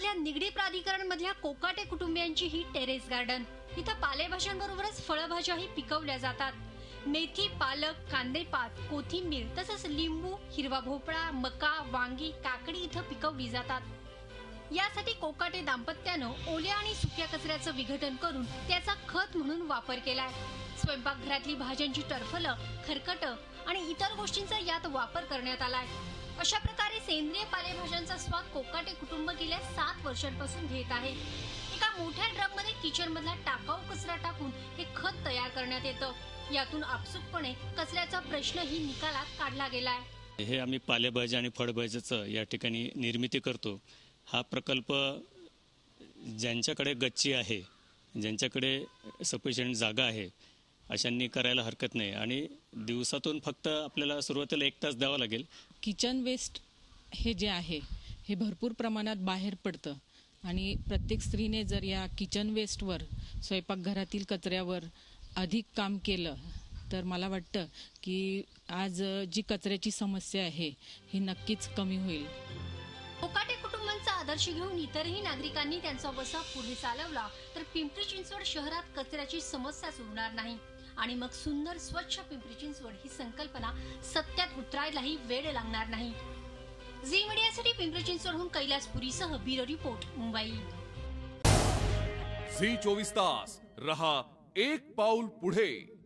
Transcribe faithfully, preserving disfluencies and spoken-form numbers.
इथल्या निगडी प्राधिकरण मधल्या कोकाटे कुटुंबियांची ही टेरेस गार्डन. इथं पालेभाज्यांबरोबरच फळभाज्याही पिकवल्या जातात. मेथी, पालक, कांदेपात, कोथिंबीर तसंच लिंबू, हिरवा भोपळा, मका, वांगी, काकडी इथं पिकवली जातात. यासाठी कोकाटे दाम्पत्यानं ओल्या आणि सुक्या कचऱ्याचं विघटन करून त्याचा खत म्हणून वापर केलाय. स्वयंपाकघरातली भाज्यांची टरफलं, खरकटं आणि इतर गोष्टींचा यात वापर करण्यात आलाय. अशा प्रकारे सेंद्रिय पालेभाज्यांचा स्वाद कोकाटे कुटुंब गेल्या सात वर्षांपासून घेत आहे. एका मोठ्या ड्रम मध्ये किचन मधला टाकाऊ कचरा टाकून हे खत तयार करण्यात येतं. यातून आपसुकपणे कचऱ्याचा प्रश्नही निकालात काढला गेलाय. हे आम्ही पालेभाज्या आणि फळभाज्याचं या ठिकाणी निर्मिती करतो. हा प्रकल्प ज्यांच्याकडे गच्ची आहे, ज्यांच्याकडे सफिशियंट जागा आहे, अशांनी करायला हरकत नाही. आणि दिवसातून फक्त आपल्याला सुरुवातीला एक तास द्यावा लागेल. किचन वेस्ट हे जे आहे हे भरपूर प्रमाणात बाहेर पडतं आणि प्रत्येक स्त्रीने जर या किचन वेस्टवर, स्वयंपाकघरातील कचऱ्यावर अधिक काम केलं तर मला वाटतं की आज जी कचऱ्याची समस्या आहे ही नक्कीच कमी होईल. कोकाटे कुटुंबांचा आदर्श घेऊन इतरही नागरिकांनी त्यांचा वसा पुढे चालवला तर पिंपरी चिंचवड शहरात कचऱ्याची समस्याच उरणार नाही. आणि मग सुंदर स्वच्छ पिंपरी चिंचवड ही संकल्पना सत्यात उतरायलाही वेळ लागणार नाही. झी मीडियासाठी पिंपरी चिंचवडहून कैलास पुरीसह ब्युरो रिपोर्ट, मुंबई. झी चोवीस तास रहा एक पाऊल पुढे.